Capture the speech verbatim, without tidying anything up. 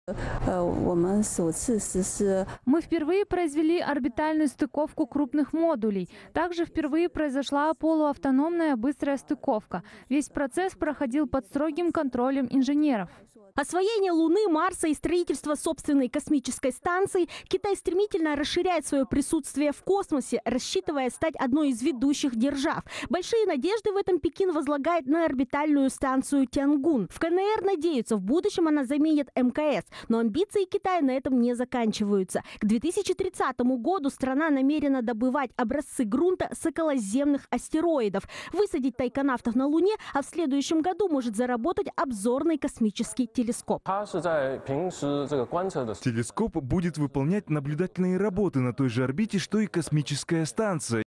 Мы впервые произвели орбитальную стыковку крупных модулей. Также впервые произошла полуавтономная быстрая стыковка. Весь процесс проходил под строгим контролем инженеров. Освоение Луны, Марса и строительство собственной космической станции Китай стремительно расширяет свое присутствие в космосе, рассчитывая стать одной из ведущих держав. Большие надежды в этом Пекин возлагает на орбитальную станцию Тянгун. В КНР надеются, в будущем она заменит эм ка эс. Но амбиции Китая на этом не заканчиваются. К две тысячи тридцатому году страна намерена добывать образцы грунта с околоземных астероидов, высадить тайконавтов на Луне, а в следующем году может заработать обзорный космический телескоп. Телескоп будет выполнять наблюдательные работы на той же орбите, что и космическая станция.